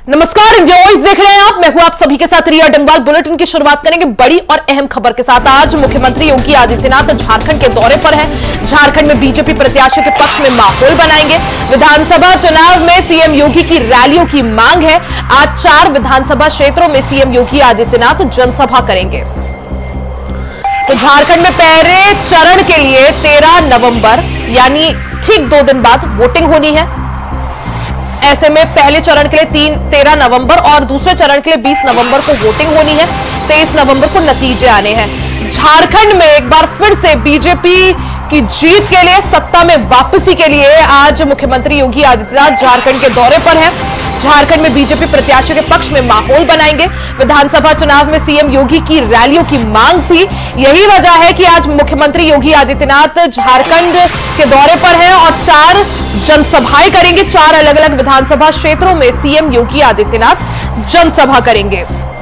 नमस्कार, India voice देख रहे हैं आप। मैं हूं आप सभी के साथ रिया डंगवाल। बुलेटिन की शुरुआत करेंगे बड़ी और अहम खबर के साथ। आज मुख्यमंत्री योगी आदित्यनाथ झारखंड के दौरे पर हैं। झारखंड में बीजेपी प्रत्याशियों के पक्ष में माहौल बनाएंगे। विधानसभा चुनाव में सीएम योगी की रैलियों की मांग है। आज 4 विधानसभा क्षेत्रों में सीएम योगी आदित्यनाथ जनसभा करेंगे। तो झारखंड में पहले चरण के लिए 13 नवंबर यानी ठीक 2 दिन बाद वोटिंग होनी है। ऐसे में पहले चरण के लिए 13 नवंबर और दूसरे चरण के लिए 20 नवंबर को वोटिंग होनी है। 23 नवंबर को नतीजे आने हैं। झारखंड में एक बार फिर से बीजेपी की जीत के लिए, सत्ता में वापसी के लिए आज मुख्यमंत्री योगी आदित्यनाथ झारखंड के दौरे पर हैं। झारखंड में बीजेपी प्रत्याशियों के पक्ष में माहौल बनाएंगे। विधानसभा चुनाव में सीएम योगी की रैलियों की मांग थी। यही वजह है कि आज मुख्यमंत्री योगी आदित्यनाथ झारखंड के दौरे पर हैं और 4 जनसभाएं करेंगे। 4 अलग अलग विधानसभा क्षेत्रों में सीएम योगी आदित्यनाथ जनसभा करेंगे।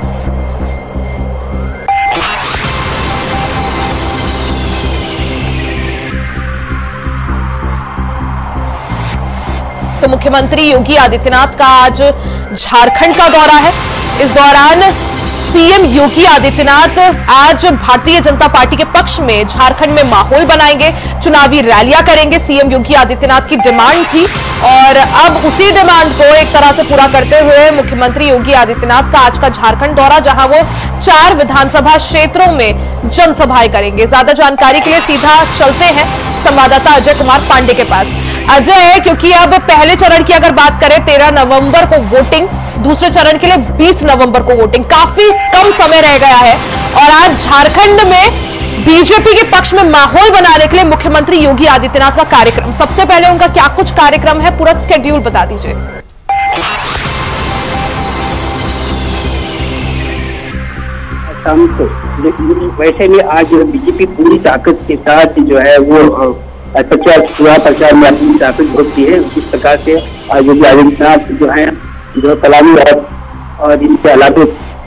तो मुख्यमंत्री योगी आदित्यनाथ का आज झारखंड का दौरा है। इस दौरान सीएम योगी आदित्यनाथ आज भारतीय जनता पार्टी के पक्ष में झारखंड में माहौल बनाएंगे, चुनावी रैलियां करेंगे। सीएम योगी आदित्यनाथ की डिमांड थी और अब उसी डिमांड को एक तरह से पूरा करते हुए मुख्यमंत्री योगी आदित्यनाथ का आज का झारखंड दौरा, जहां वो 4 विधानसभा क्षेत्रों में जनसभाएं करेंगे। ज्यादा जानकारी के लिए सीधा चलते हैं संवाददाता अजय कुमार पांडे के पास। अजय, क्योंकि अब पहले चरण की अगर बात करें 13 नवंबर को वोटिंग, दूसरे चरण के लिए 20 नवंबर को वोटिंग, काफी कम समय रह गया है और आज झारखंड में बीजेपी के पक्ष में माहौल बनाने के लिए मुख्यमंत्री योगी आदित्यनाथ का कार्यक्रम, सबसे पहले उनका क्या कुछ कार्यक्रम है, पूरा स्केड्यूल बता दीजिए। वैसे भी आज बीजेपी पूरी ताकत के साथ जो है वो चुनाव प्रचार में अपनी ताकत भोगती है। इस प्रकार से योगी आदित्यनाथ जो है जो पलानी और इनके अलावा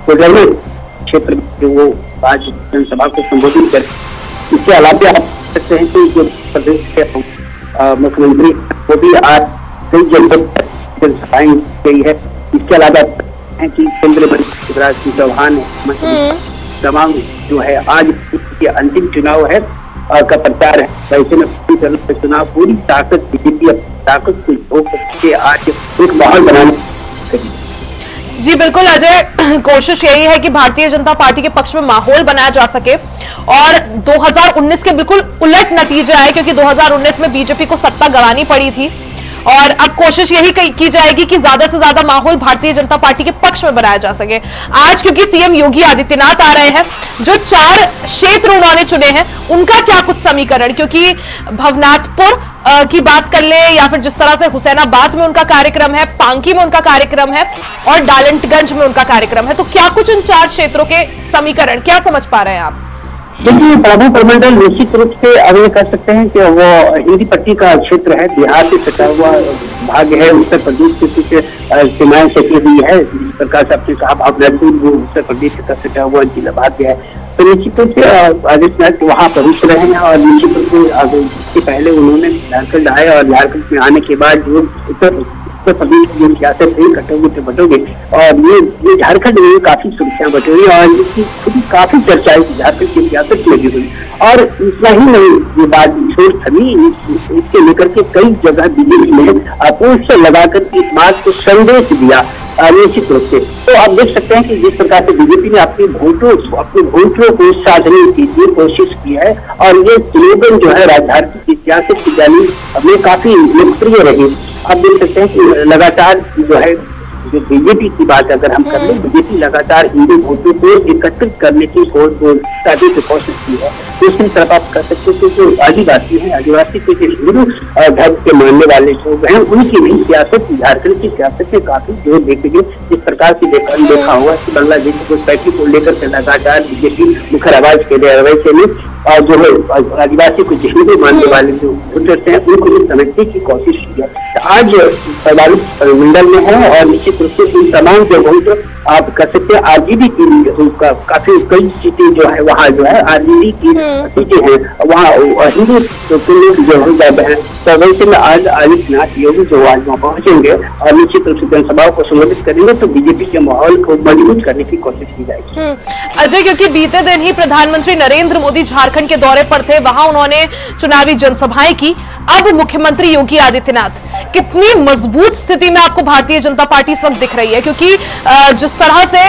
क्षेत्र में जो वो आज जनसभा को संबोधित कर, इसके अलावा आप सकते हैं कि जो प्रदेश के मुख्यमंत्री वो भी आज कई जनसभाएं गई है। इसके अलावा है कि केंद्रीय मंत्री शिवराज सिंह चौहान तमाम जो है आज के अंतिम चुनाव है का प्रचार है। वैसे में चुनाव पूरी ताकत बीजेपी ताकत को भोग के आज एक माहौल बनाने। जी बिल्कुल अजय, कोशिश यही है कि भारतीय जनता पार्टी के पक्ष में माहौल बनाया जा सके और 2019 के बिल्कुल उलट नतीजे आए, क्योंकि 2019 में बीजेपी को सत्ता गंवानी पड़ी थी और अब कोशिश यही की जाएगी कि ज्यादा से ज्यादा माहौल भारतीय जनता पार्टी के पक्ष में बनाया जा सके। आज क्योंकि सीएम योगी आदित्यनाथ आ रहे हैं, जो 4 क्षेत्र उन्होंने चुने हैं उनका क्या कुछ समीकरण, क्योंकि भवनाथपुर की बात कर ले या फिर जिस तरह से हुसैनाबाद में उनका कार्यक्रम है, पांकी में उनका कार्यक्रम है और डालटगंज में उनका कार्यक्रम है, तो क्या कुछ इन 4 क्षेत्रों के समीकरण क्या समझ पा रहे हैं आप? देखिए, बाबू प्रमंडल निश्चित रूप से अभी कर सकते हैं कि वो हिंदी पट्टी का क्षेत्र है, बिहार से सटा हुआ भाग है, उत्तर प्रदेश से कुछ सीमाएं सटी हुई है। जिस प्रकार से आपने कहा भागलपुर वो उत्तर प्रदेश से सटा हुआ जिला भाग है, तो निश्चित रूप से आदित्यनाथ वहाँ पहुंच रहे हैं और निश्चित रूप से इससे पहले उन्होंने झारखंड आए और झारखंड में आने के बाद जो उत्तर प्रदेश की जो सियासत है कटोगे तो बटोगे और ये झारखंड में काफी सुर्खियां बटोरी और इसकी खुद काफी चर्चाएं झारखंड की सियासत लगी हुई और इतना ही नहीं, ये बात छोड़ थमी इसके लेकर के कई जगह बीजेपी ने पोस्टर लगाकर इस बात को संदेश दिया निश्चित रूप से। तो आप देख सकते हैं कि जिस प्रकार से बीजेपी ने अपने वोटरों को साधने की कोशिश की है और ये स्लोगन जो है झारखंड की सियासत की जानी में काफी लोकप्रिय रही। आप देख सकते हैं कि लगातार जो है जो बीजेपी की बात अगर हम कर लें, बीजेपी लगातार हिंदू वोटों को एकत्रित करने की कोशिश की है। दूसरी तरफ आप कर सकते हैं कि जो आदिवासी हैं, आदिवासी के हिंदू धर्म के मानने वाले लोग हैं, उनकी भी सियासत झारखंड की सियासत में काफी जोर देखी गई। जिस प्रकार से देखा हुआ कि बांग्लादेश की घुसपैठी को लेकर के लगातार बीजेपी मुखर आवाज के लिए रवैये में और जो है आदिवासी को हिंदू मानने वाले जो वोटर्स हैं उनको भी समझने की कोशिश की है। आज 45 मंडल में है और निश्चित रूप से इन तमाम जगहों पर आप कर सकते हैं आरजेडी की काफी कई सीटें जो है वहाँ जो है आरजेडी की सीटें हैं, वहाँ हिंदू जो है तो वैसे में आज आदित्यनाथ योगी जो आज वहाँ पहुंचेंगे और निश्चित रूप से जनसभाओं को संबोधित करेंगे तो बीजेपी के माहौल को मजबूत करने की कोशिश की जाएगी। अजय, क्योंकि बीते दिन ही प्रधानमंत्री नरेंद्र मोदी झारखंड के दौरे पर थे, वहां उन्होंने चुनावी जनसभाएं की। अब मुख्यमंत्री योगी आदित्यनाथ, कितनी मजबूत स्थिति में आपको भारतीय जनता पार्टी इस वक्त दिख रही है? क्योंकि जिस तरह से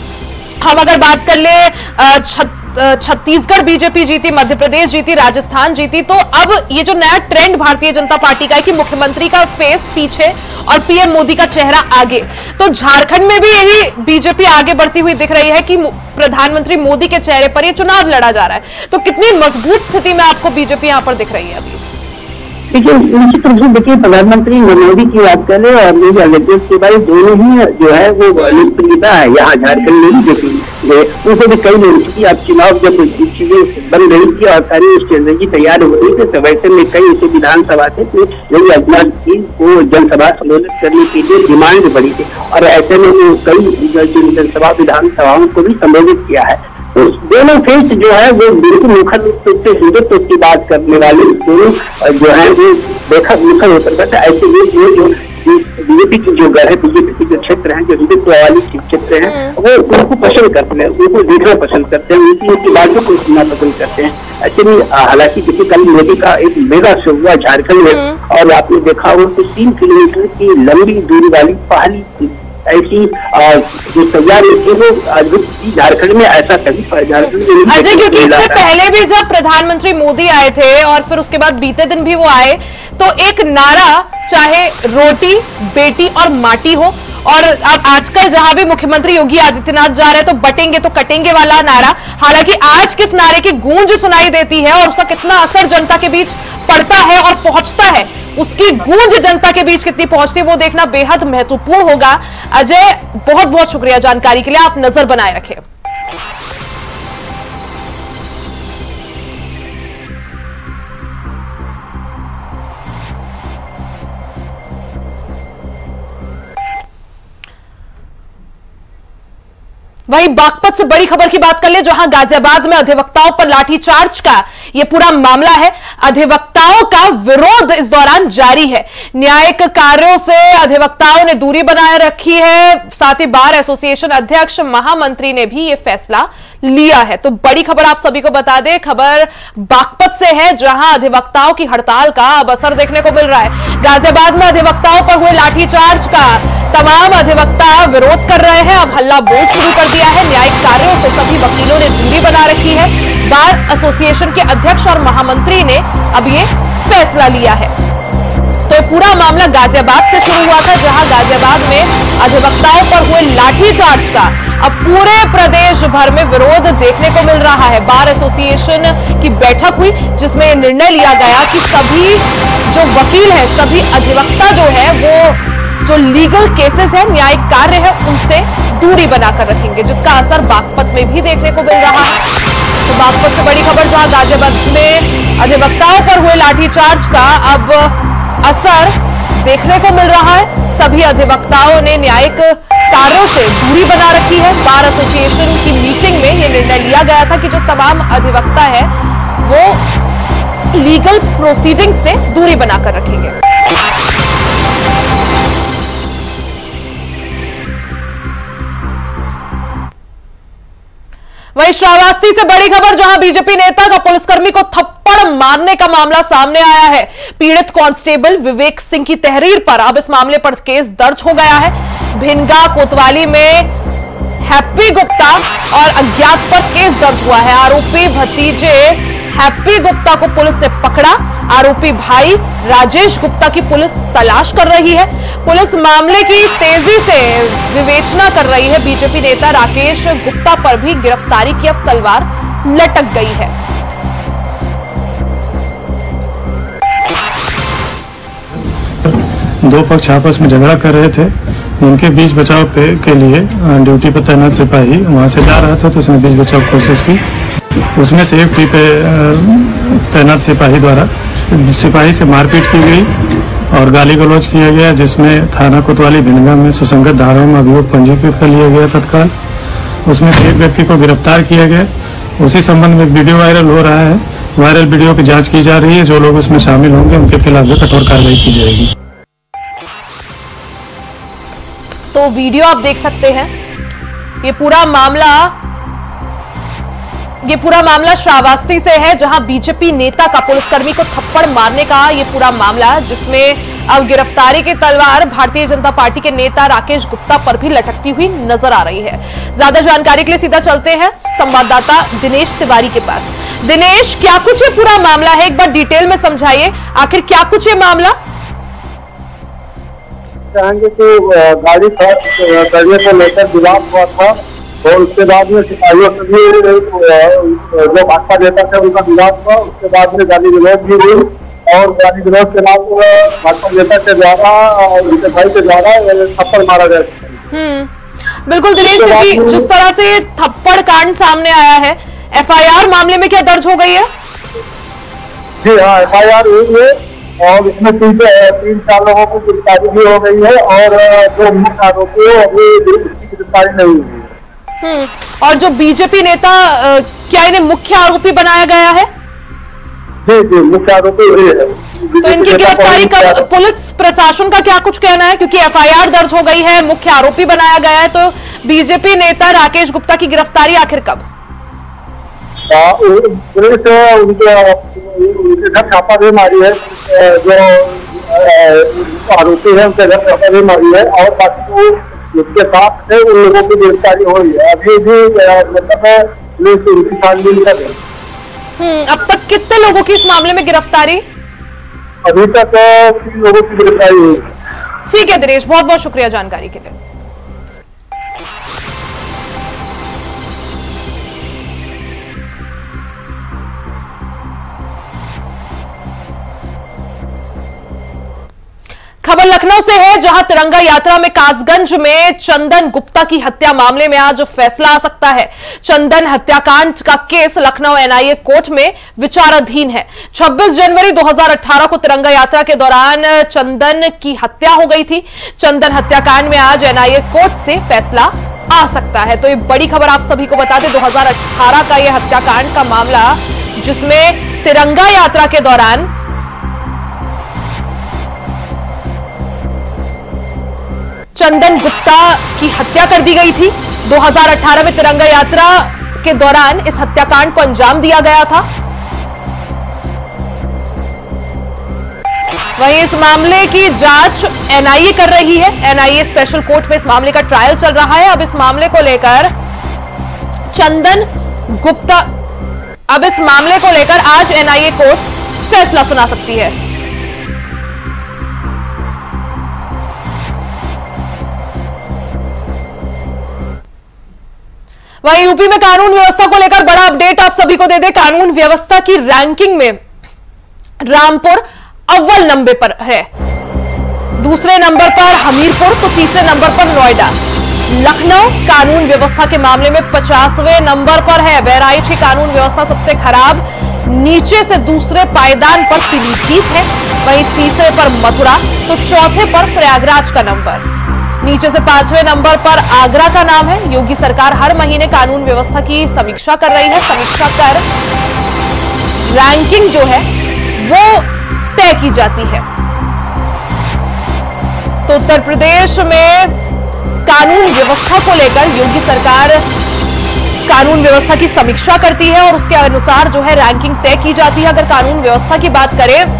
हम अगर बात कर ले, छत्तीसगढ़ बीजेपी जीती, मध्य प्रदेश जीती, राजस्थान जीती, तो अब ये जो नया ट्रेंड भारतीय जनता पार्टी का है कि मुख्यमंत्री का फेस पीछे और पीएम मोदी का चेहरा आगे, तो झारखंड में भी यही बीजेपी आगे बढ़ती हुई दिख रही है कि प्रधानमंत्री मोदी के चेहरे पर ये चुनाव लड़ा जा रहा है। तो कितनी मजबूत स्थिति में आपको बीजेपी यहां पर दिख रही है अभी? देखिए, निश्चित रूप से देखिए, प्रधानमंत्री मोदी की बात करें और योगी आदित्यनाथ के बारे दोनों ही जो है वो लोकप्रियता है यहाँ झारखंड में ही देखी गए। उनसे भी कई लोग की अब चुनाव जब चीजें बन रही थी और सारी स्ट्रेटेजी तैयार हो रही थी तो वैसे में कई ऐसे विधानसभा थे तो योगी आदित्यनाथ जी को जनसभा संबोधित करने के लिए डिमांड बढ़ी थी और ऐसे में वो कई जनसभा विधानसभाओं को भी संबोधित किया है। तो दोनों फेस जो है वो बिल्कुल मुखर रूप से हिंदुत्व की बात करने वाले दोनों जो है वो बेखत मुखर होकर करते। ऐसे ये जो बीजेपी की जो घर है, बीजेपी के जो क्षेत्र हैं, जो हिंदुत्व वाली क्षेत्र हैं, वो उनको पसंद करते हैं, उनको देखना पसंद करते हैं, उनकी बातों को सुनना पसंद करते हैं। ऐसे में हालांकि देखिए कल मोदी का एक मेगा शो हुआ झारखंड में और आपने देखा हो तो 3 किलोमीटर की लंबी दूरी वाली पहाड़ी ऐसी जो तैयार थी वो झारखंड में ऐसा कभी झारखंड में। अजय, क्योंकि इससे पहले भी जब प्रधानमंत्री मोदी आए थे और फिर उसके बाद बीते दिन भी वो आए तो एक नारा, चाहे रोटी बेटी और माटी हो, और अब आजकल जहां भी मुख्यमंत्री योगी आदित्यनाथ जा रहे हैं तो बटेंगे तो कटेंगे वाला नारा, हालांकि आज किस नारे की गूंज सुनाई देती है और उसका कितना असर जनता के बीच पड़ता है और पहुंचता है, उसकी गूंज जनता के बीच कितनी पहुंचती है वो देखना बेहद महत्वपूर्ण होगा। अजय, बहुत बहुत शुक्रिया जानकारी के लिए, आप नजर बनाए रखें। वहीं बागपत से बड़ी खबर की बात कर ले, जहां गाजियाबाद में अधिवक्ताओं पर लाठीचार्ज का यह पूरा मामला है। अधिवक्ताओं का विरोध इस दौरान जारी है। न्यायिक कार्यों से अधिवक्ताओं ने दूरी बनाए रखी है। साथ ही बार एसोसिएशन अध्यक्ष महामंत्री ने भी यह फैसला लिया है। तो बड़ी खबर आप सभी को बता दें, खबर बागपत से है, जहां अधिवक्ताओं की हड़ताल का अब असर देखने को मिल रहा है। गाजियाबाद में अधिवक्ताओं पर हुए लाठीचार्ज का तमाम अधिवक्ता विरोध कर रहे हैं। अब हल्ला बोल शुरू कर दिया है। न्यायिक कार्यों से सभी वकीलों ने दूरी बना रखी है। बार एसोसिएशन के अध्यक्ष और महामंत्री ने अब ये फैसला लिया है। तो पूरा मामला गाजियाबाद से शुरू हुआ था, जहां गाजियाबाद में अधिवक्ताओं पर हुए लाठीचार्ज का अब पूरे प्रदेश भर में विरोध देखने को मिल रहा है। बार एसोसिएशन की बैठक हुई जिसमें निर्णय लिया गया कि सभी जो वकील हैं, सभी अधिवक्ता जो है वो जो लीगल केसेस है, न्यायिक कार्य है, उनसे दूरी बनाकर रखेंगे, जिसका असर बागपत में भी देखने को मिल रहा है। तो बागपत से बड़ी खबर, जहां गाजियाबाद में अधिवक्ताओं पर हुए लाठीचार्ज का अब असर देखने को मिल रहा है। सभी अधिवक्ताओं ने न्यायिक कार्यों से दूरी बना रखी है। बार एसोसिएशन की मीटिंग में यह निर्णय लिया गया था कि जो तमाम अधिवक्ता है वो लीगल प्रोसीडिंग से दूरी बनाकर रखेंगे। वहीं श्रावस्ती से बड़ी खबर, जहां बीजेपी नेता का पुलिसकर्मी को थप्पड़ मारने का मामला सामने आया है। पीड़ित कांस्टेबल विवेक सिंह की तहरीर पर अब इस मामले पर केस दर्ज हो गया है। भिनगा कोतवाली में हैप्पी गुप्ता और अज्ञात पर केस दर्ज हुआ है। आरोपी भतीजे हैप्पी गुप्ता को पुलिस ने पकड़ा। आरोपी भाई राजेश गुप्ता की पुलिस तलाश कर रही है। पुलिस मामले की तेजी से विवेचना कर रही है। बीजेपी नेता राकेश गुप्ता पर भी गिरफ्तारी की अब तलवार लटक गई है। दो पक्ष आपस में झगड़ा कर रहे थे, उनके बीच बचाव के लिए ड्यूटी पर तैनात सिपाही वहां से जा रहा था तो उसने बीच बचाव कोशिश की। उसमें से एक ड्यूटी पे तैनात सिपाही द्वारा सिपाही से मारपीट की गई और गाली गलौज किया गया, जिसमें थाना कोतवाली भिनगा में सुसंगत धाराओं में अभियोग पंजीकृत कर लिया गया तत्काल। उसमें से एक व्यक्ति को गिरफ्तार किया गया। उसी संबंध में वीडियो वायरल हो रहा है वायरल वीडियो की जांच की जा रही है। जो लोग उसमें शामिल होंगे उनके खिलाफ भी कठोर कार्रवाई की जाएगी। तो वीडियो आप देख सकते हैं। ये पूरा मामला श्रावस्ती से है, जहां बीजेपी नेता का पुलिसकर्मी को थप्पड़ मारने का ये पूरा मामला है, जिसमें अब गिरफ्तारी की तलवार भारतीय जनता पार्टी के नेता राकेश गुप्ता पर भी लटकती हुई नजर आ रही है। ज्यादा जानकारी के लिए सीधा चलते हैं संवाददाता दिनेश तिवारी के पास। दिनेश, क्या कुछ ये पूरा मामला है, एक बार डिटेल में समझाइए, आखिर क्या कुछ ये मामला? चाहेंगे तो गाड़ी खर्च करने को लेकर विवाद हुआ था और उसके बाद में सिपाहियों से भी जो भाजपा नेता थे उनका विवाद हुआ। उसके बाद में गाली विरोध भी हुई और गाली विरोध के बाद भाजपा नेता के द्वारा उनके भाई के द्वारा थप्पड़ मारा गया। बिल्कुल दिनेश, क्योंकि जिस तरह से थप्पड़ कांड सामने आया है, एफआईआर मामले में क्या दर्ज हो गई है? जी हाँ, एफआईआर हुई है और इसमें 3-4 लोगों को गिरफ्तारी भी हो गई है और जो मुख्य आरोपी है अभी गिरफ्तारी नहीं हुई है। और जो बीजेपी नेता, क्या इन्हें मुख्य आरोपी बनाया गया है? जी जी, मुख्य आरोपी हुई है। तो इनकी गिरफ्तारी कब? पुलिस प्रशासन का क्या कुछ कहना है, क्योंकि एफआईआर दर्ज हो गई है, मुख्य आरोपी बनाया गया है, तो बीजेपी नेता राकेश गुप्ता की गिरफ्तारी आखिर कब? पुलिस उनके घर छापा भी मारी है, जो आरोपी है उनके घर छापा भी मारी है और बाकी उसके साथ से उन लोगों की गिरफ्तारी हुई है। अभी भी मतलब पुलिस उनकी छानबीन कर रही है। अब तक कितने लोगों की इस मामले में गिरफ्तारी? अभी तक 3 लोगों की गिरफ्तारी हुई। ठीक है दिनेश, बहुत बहुत शुक्रिया जानकारी के लिए। खबर लखनऊ से है, जहां तिरंगा यात्रा में कासगंज में चंदन गुप्ता की हत्या मामले में आज फैसला आ सकता है। चंदन हत्याकांड का केस लखनऊ एनआईए कोर्ट में विचाराधीन है। 26 जनवरी 2018 को तिरंगा यात्रा के दौरान चंदन की हत्या हो गई थी। चंदन हत्याकांड में आज एनआईए कोर्ट से फैसला आ सकता है। तो ये बड़ी खबर आप सभी को बता दें, 2018 का यह हत्याकांड का मामला, जिसमें तिरंगा यात्रा के दौरान चंदन गुप्ता की हत्या कर दी गई थी। 2018 में तिरंगा यात्रा के दौरान इस हत्याकांड को अंजाम दिया गया था। वहीं इस मामले की जांच एनआईए कर रही है। एनआईए स्पेशल कोर्ट में इस मामले का ट्रायल चल रहा है। अब इस मामले को लेकर आज एनआईए कोर्ट फैसला सुना सकती है। वहीं यूपी में कानून व्यवस्था को लेकर बड़ा अपडेट आप सभी को दे दे। कानून व्यवस्था की रैंकिंग में रामपुर अव्वल नंबर पर है, दूसरे नंबर पर हमीरपुर, तो तीसरे नंबर पर नोएडा। लखनऊ कानून व्यवस्था के मामले में 50वें नंबर पर है। बहराइच की कानून व्यवस्था सबसे खराब, नीचे से दूसरे पायदान पर पीलीभीत है। वहीं तीसरे पर मथुरा, तो चौथे पर प्रयागराज का नंबर। नीचे से 5वें नंबर पर आगरा का नाम है। योगी सरकार हर महीने कानून व्यवस्था की समीक्षा कर रही है। समीक्षा कर रैंकिंग जो है वो तय की जाती है। तो उत्तर प्रदेश में कानून व्यवस्था को लेकर योगी सरकार कानून व्यवस्था की समीक्षा करती है और उसके अनुसार जो है रैंकिंग तय की जाती है। अगर कानून व्यवस्था की बात करें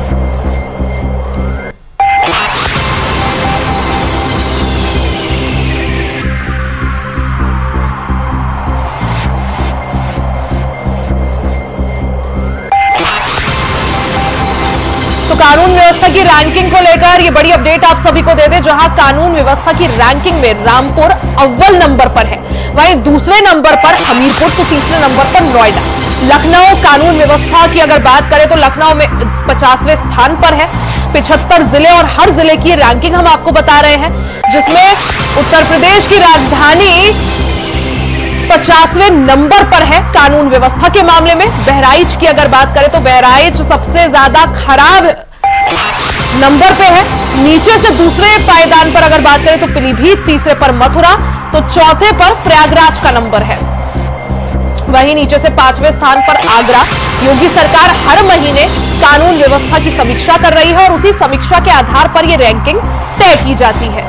तो कानून व्यवस्था की रैंकिंग को लेकर ये बड़ी अपडेट आप सभी को दे दें, जहां कानून व्यवस्था की रैंकिंग में रामपुर अव्वल नंबर पर है। वहीं दूसरे नंबर पर हमीरपुर, तो तीसरे नंबर पर नोएडा। लखनऊ कानून व्यवस्था की अगर बात करें तो लखनऊ में 50वें स्थान पर है। 75 जिले और हर जिले की रैंकिंग हम आपको बता रहे हैं, जिसमें उत्तर प्रदेश की राजधानी 50वें नंबर पर है कानून व्यवस्था के मामले में। बहराइच की अगर बात करें तो बहराइच सबसे ज्यादा खराब नंबर पे है। नीचे से दूसरे पायदान पर अगर बात करें तो पीलीभीत, तीसरे पर मथुरा, तो चौथे पर प्रयागराज का नंबर है। वहीं नीचे से 5वें स्थान पर आगरा। योगी सरकार हर महीने कानून व्यवस्था की समीक्षा कर रही है और उसी समीक्षा के आधार पर यह रैंकिंग तय की जाती है।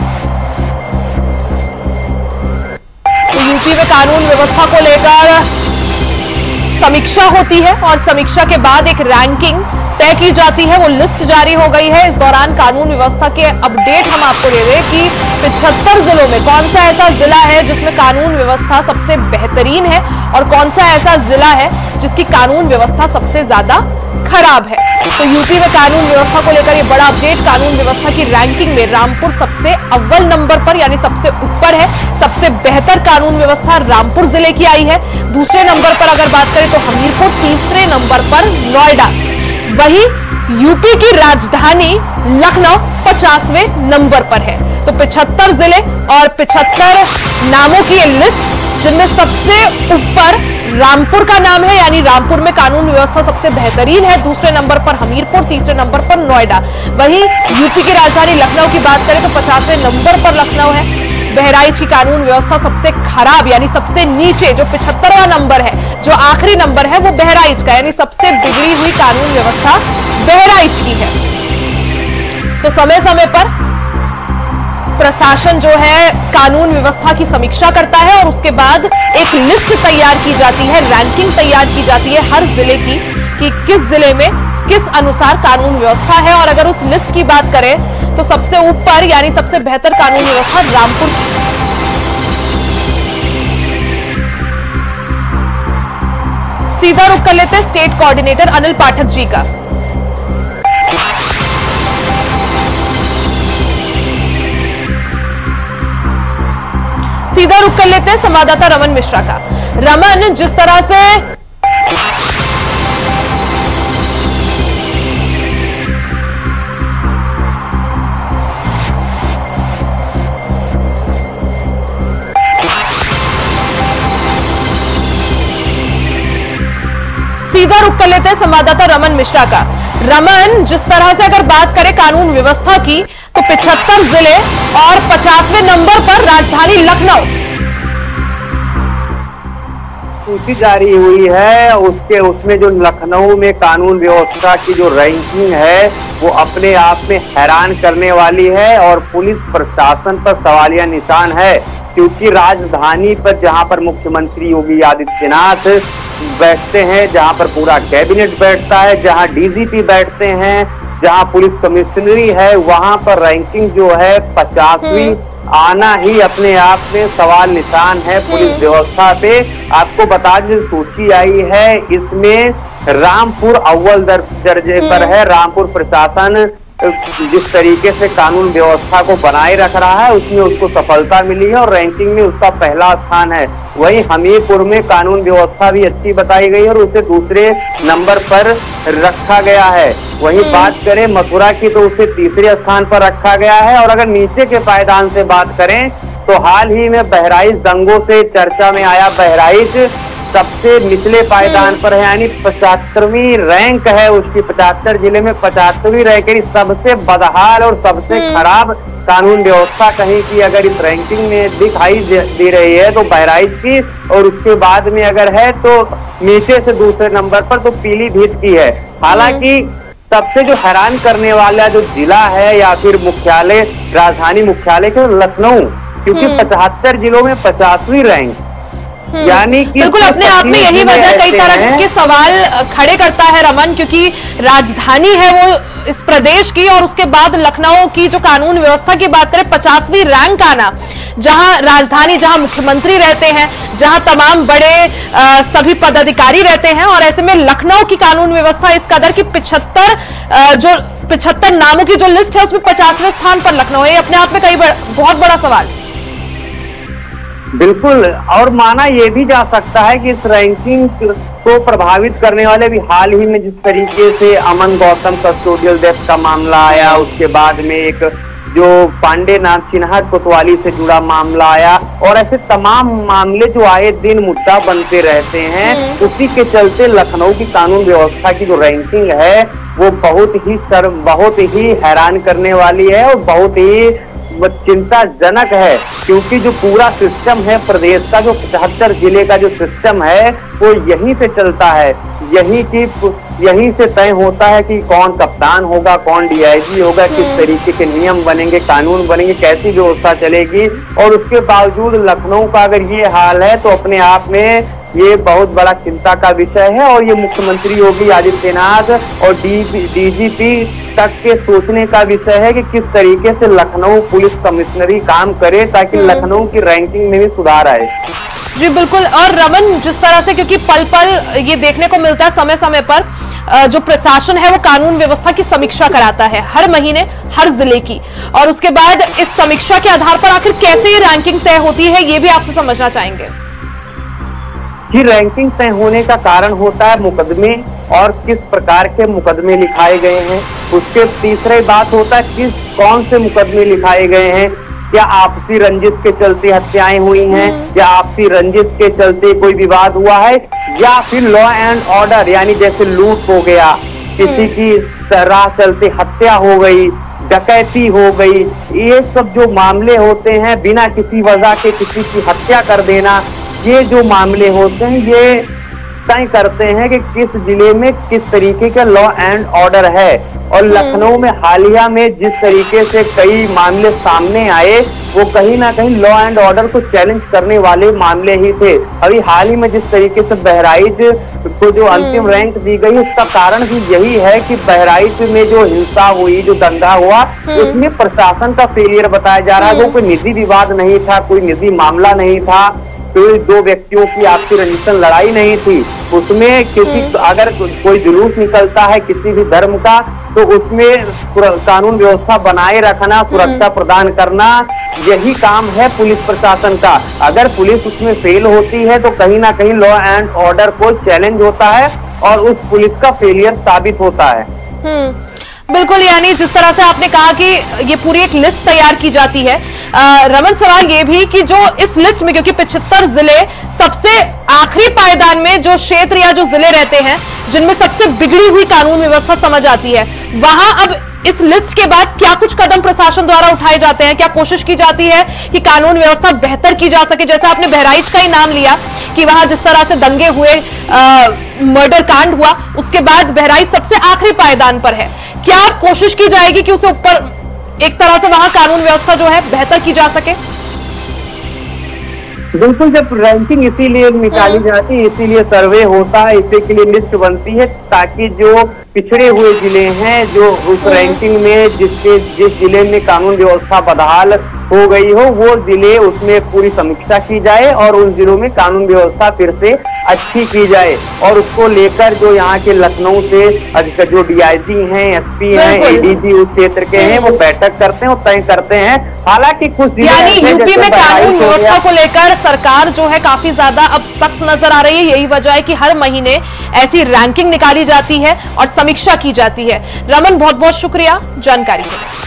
तो यूपी में कानून व्यवस्था को लेकर समीक्षा होती है और समीक्षा के बाद एक रैंकिंग तय की जाती है, वो लिस्ट जारी हो गई है। इस दौरान कानून व्यवस्था के अपडेट हम आपको दे दें कि 75 जिलों में कौन सा ऐसा जिला है जिसमें कानून व्यवस्था सबसे बेहतरीन है और कौन सा ऐसा जिला है जिसकी कानून व्यवस्था सबसे ज्यादा खराब है। तो यूपी में कानून व्यवस्था को लेकर ये बड़ा अपडेट। कानून व्यवस्था की रैंकिंग में रामपुर सबसे अव्वल नंबर पर यानी सबसे ऊपर है। सबसे बेहतर कानून व्यवस्था रामपुर जिले की आई है। दूसरे नंबर पर अगर बात करें तो हमीरपुर, तीसरे नंबर पर नोएडा। वहीं यूपी की राजधानी लखनऊ 50वें नंबर पर है। तो 75 जिले और 75 नामों की ये लिस्ट, जिनमें सबसे ऊपर रामपुर का नाम है, यानी रामपुर में कानून व्यवस्था सबसे बेहतरीन है। दूसरे नंबर पर हमीरपुर, तीसरे नंबर पर नोएडा। वहीं यूपी की राजधानी लखनऊ की बात करें तो 50वें नंबर पर लखनऊ है। बहराइच की कानून व्यवस्था सबसे खराब यानी सबसे नीचे, जो 75वां नंबर है, जो आखिरी नंबर है वो बहराइच का, यानी सबसे बिगड़ी हुई कानून व्यवस्था बहराइच की है। तो समय समय पर प्रशासन जो है कानून व्यवस्था की समीक्षा करता है और उसके बाद एक लिस्ट तैयार की जाती है, रैंकिंग तैयार की जाती है हर जिले की कि किस जिले में किस अनुसार कानून व्यवस्था है। और अगर उस लिस्ट की बात करें तो सबसे ऊपर यानी सबसे बेहतर कानून व्यवस्था रामपुर। सीधा रुख कर लेते हैं स्टेट कोऑर्डिनेटर अनिल पाठक जी का। सीधा रुख कर लेते हैं संवाददाता रमन मिश्रा का। रमन, जिस तरह से सीधा रुख कर लेते हैं संवाददाता रमन मिश्रा का। रमन, जिस तरह से अगर बात करें कानून व्यवस्था की तो 75 जिले और 50वें नंबर पर राजधानी लखनऊ। सूची जारी हुई है उसमें जो लखनऊ में कानून व्यवस्था की जो रैंकिंग है वो अपने आप में हैरान करने वाली है और पुलिस प्रशासन पर सवालिया निशान है, क्योंकि राजधानी पर जहां पर मुख्यमंत्री योगी आदित्यनाथ बैठते हैं, जहां पर पूरा कैबिनेट बैठता है, जहां डीजीपी बैठते हैं, जहां पुलिस कमिश्नरी है, वहां पर रैंकिंग जो है 50वीं आना ही अपने आप में सवाल निशान है पुलिस व्यवस्था पे। आपको बता दें सूची आई है, इसमें रामपुर अव्वल दर्जे पर है। रामपुर प्रशासन जिस तरीके से कानून व्यवस्था को बनाए रख रहा है उसमें उसको सफलता मिली है और रैंकिंग में उसका पहला स्थान है। वहीं हमीरपुर में कानून व्यवस्था भी अच्छी बताई गई है और उसे दूसरे नंबर पर रखा गया है। वहीं बात करें मथुरा की तो उसे तीसरे स्थान पर रखा गया है। और अगर नीचे के पायदान से बात करें तो हाल ही में बहराइच दंगों से चर्चा में आया बहराइच सबसे निचले पायदान पर है, यानी 75वीं रैंक है उसकी। 75 जिले में 75वीं रैंक है। सबसे बदहाल और सबसे खराब कानून व्यवस्था कहीं की अगर इस रैंकिंग में दिखाई दे रही है तो बहराइच की, और उसके बाद में अगर है तो नीचे से दूसरे नंबर पर तो पीलीभीत की है। हालांकि सबसे जो हैरान करने वाला जो जिला है या फिर मुख्यालय, राजधानी मुख्यालय के लखनऊ, क्योंकि 75 जिलों में 50वीं रैंक, यानी कि बिल्कुल अपने आप में यही वजह कई तरह के सवाल खड़े करता है रमन, क्योंकि राजधानी है वो इस प्रदेश की और उसके बाद लखनऊ की जो कानून व्यवस्था की बात करें 50वीं रैंक आना, जहां राजधानी, जहां मुख्यमंत्री रहते हैं, जहां तमाम बड़े सभी पदाधिकारी रहते हैं, और ऐसे में लखनऊ की कानून व्यवस्था इस कदर की 75 नामों की जो लिस्ट है उसमें 50वें स्थान पर लखनऊ है। अपने आप में कई बहुत बड़ा सवाल। बिल्कुल, और माना यह भी जा सकता है कि इस रैंकिंग को प्रभावित करने वाले भी हाल ही में जिस तरीके से अमन गौतम कस्टोडियल डेथ का मामला आया, उसके बाद में एक जो पांडे नाथ सिन्हा कोतवाली से जुड़ा मामला आया, और ऐसे तमाम मामले जो आए दिन मुद्दा बनते रहते हैं, उसी के चलते लखनऊ की कानून व्यवस्था की जो रैंकिंग है वो बहुत ही हैरान करने वाली है और बहुत ही चिंताजनक है, क्योंकि जो पूरा सिस्टम है प्रदेश का, जो 75 जिले का जो सिस्टम है वो यहीं से चलता है, यहीं से तय होता है कि कौन कप्तान होगा, कौन डीआईजी होगा, किस तरीके के नियम बनेंगे, कानून बनेंगे, कैसी व्यवस्था चलेगी। और उसके बावजूद लखनऊ का अगर ये हाल है तो अपने आप में ये बहुत बड़ा चिंता का विषय है। और ये मुख्यमंत्री योगी आदित्यनाथ और डीजीपी तक के सोचने का विषय है कि किस तरीके से लखनऊ पुलिस कमिश्नरी काम करे ताकि लखनऊ की रैंकिंग में भी सुधार आए। जी बिल्कुल। और रमन, जिस तरह से, क्योंकि पल पल ये देखने को मिलता है, समय समय पर जो प्रशासन है वो कानून व्यवस्था की समीक्षा कराता है हर महीने हर जिले की, और उसके बाद इस समीक्षा के आधार पर आखिर कैसे ये रैंकिंग तय होती है, ये भी आपसे समझना चाहेंगे। जी, रैंकिंग तय होने का कारण होता है मुकदमे और किस प्रकार के मुकदमे लिखाए गए हैं। उसके तीसरी बात होता है कौन से मुकदमे लिखाए गए हैं, क्या आपसी रंजिश के चलते हत्याएं हुई हैं, या आपसी रंजिश के चलते कोई विवाद हुआ है, या फिर लॉ एंड ऑर्डर यानी जैसे लूट हो गया, किसी की राह चलते हत्या हो गई, डकैती हो गई। ये सब जो मामले होते हैं, बिना किसी वजह के किसी की हत्या कर देना, ये जो मामले होते हैं ये तय करते हैं कि किस जिले में किस तरीके का लॉ एंड ऑर्डर है। और लखनऊ में हालिया में जिस तरीके से कई मामले सामने आए वो कहीं ना कहीं लॉ एंड ऑर्डर को चैलेंज करने वाले मामले ही थे। अभी हाल ही में जिस तरीके से बहराइच को जो अंतिम रैंक दी गई, उसका कारण भी यही है कि बहराइच में जो हिंसा हुई, जो दंगा हुआ, उसमें प्रशासन का फेलियर बताया जा रहा है। वो कोई निजी विवाद नहीं था, कोई निजी मामला नहीं था, कोई दो व्यक्तियों की आपसी रंजिश लड़ाई नहीं थी। उसमें किसी अगर कोई जुलूस निकलता है किसी भी धर्म का तो उसमें कानून व्यवस्था बनाए रखना, सुरक्षा प्रदान करना, यही काम है पुलिस प्रशासन का। अगर पुलिस उसमें फेल होती है तो कहीं ना कहीं लॉ एंड ऑर्डर को चैलेंज होता है और उस पुलिस का फेलियर साबित होता है। बिल्कुल, यानी जिस तरह से आपने कहा कि ये पूरी एक लिस्ट तैयार की जाती है। रमन, सवाल ये भी कि जो इस लिस्ट में, क्योंकि 75 जिले, सबसे आखिरी पायदान में जो क्षेत्र या जो जिले रहते हैं जिनमें सबसे बिगड़ी हुई कानून व्यवस्था समझ आती है, वहां अब इस लिस्ट के बाद क्या कुछ कदम प्रशासन द्वारा उठाए जाते हैं? क्या कोशिश की जाती है कि कानून व्यवस्था बेहतर की जा सके? जैसे आपने बहराइच का ही नाम लिया कि वहां जिस तरह से दंगे हुए, मर्डर कांड हुआ, उसके बाद बहराइच सबसे आखिरी पायदान पर है। क्या कोशिश की जाएगी कि उसे ऊपर एक तरह से वहां कानून व्यवस्था जो है बेहतर की जा सके? बिल्कुल, जब रैंकिंग इसीलिए निकाली जाती है, इसीलिए सर्वे होता है, इसी के लिए लिस्ट बनती है ताकि जो पिछड़े हुए जिले हैं, जो उस रैंकिंग में जिस जिले में कानून व्यवस्था बदहाल हो गई हो, वो जिले उसमें पूरी समीक्षा की जाए और उन जिलों में कानून व्यवस्था फिर से अच्छी की जाए। और उसको लेकर जो यहाँ के लखनऊ से अधिक जो डीआईजी हैं, एसपी हैं, एडीजी उस क्षेत्र के हैं, वो बैठक करते हैं और तय करते हैं। हालांकि कुछ यानी यूपी में कानून व्यवस्था को लेकर सरकार जो है काफी ज्यादा अब सख्त नजर आ रही है। यही वजह है कि हर महीने ऐसी रैंकिंग निकाली जाती है और समीक्षा की जाती है। रमन, बहुत बहुत शुक्रिया जानकारी के लिए।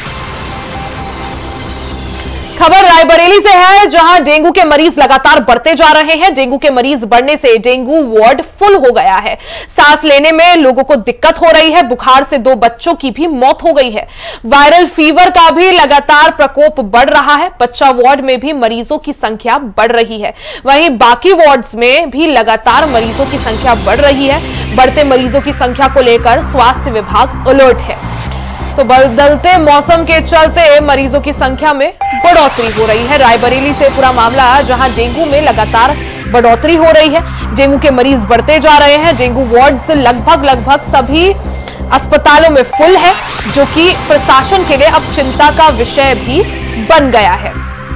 खबर रायबरेली से है, जहां डेंगू के मरीज लगातार बढ़ते जा रहे हैं। डेंगू के मरीज बढ़ने से डेंगू वार्ड फुल हो गया है। सांस लेने में लोगों को दिक्कत हो रही है। बुखार से 2 बच्चों की भी मौत हो गई है। वायरल फीवर का भी लगातार प्रकोप बढ़ रहा है। बच्चा वार्ड में भी मरीजों की संख्या बढ़ रही है। वहीं बाकी वार्ड्स में भी लगातार मरीजों की संख्या बढ़ रही है। बढ़ते मरीजों की संख्या को लेकर स्वास्थ्य विभाग अलर्ट है। तो बदलते मौसम के चलते मरीजों की संख्या में बढ़ोतरी हो रही है। रायबरेली से पूरा मामला, जहां डेंगू में लगातार बढ़ोतरी हो रही है। डेंगू के मरीज बढ़ते जा रहे हैं। डेंगू वार्ड्स लगभग सभी अस्पतालों में फुल है, जो कि प्रशासन के लिए अब चिंता का विषय भी बन गया है।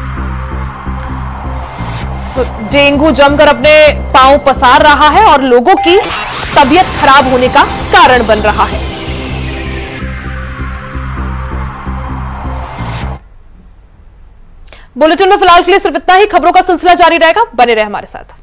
तो डेंगू जमकर अपने पांव पसार रहा है और लोगों की तबीयत खराब होने का कारण बन रहा है। बुलेटिन में फिलहाल के लिए सिर्फ इतना ही। खबरों का सिलसिला जारी रहेगा, बने रहे हमारे साथ।